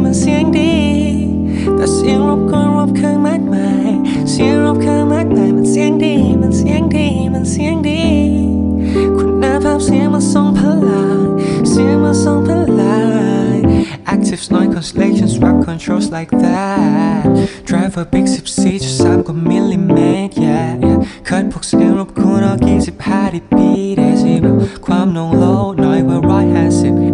มันเสียงดีแต่เสียงรบกวนรบเครื่องมากมายเสียงรบเครื่องมากมายมันเสียงดีมันเสียงดีมันเสียงดีคุณภาพเสียงมันทรงพลังเสียงมันทรงพลัง Active noise constellations rap controls like that Drive a big 14.3 กว่ามิลลิเมตร yeah yeah เคิร์ดพวกเสียงรบกวนออก25 dB เดซิเบลความโหน่งโลน้อยกว่า150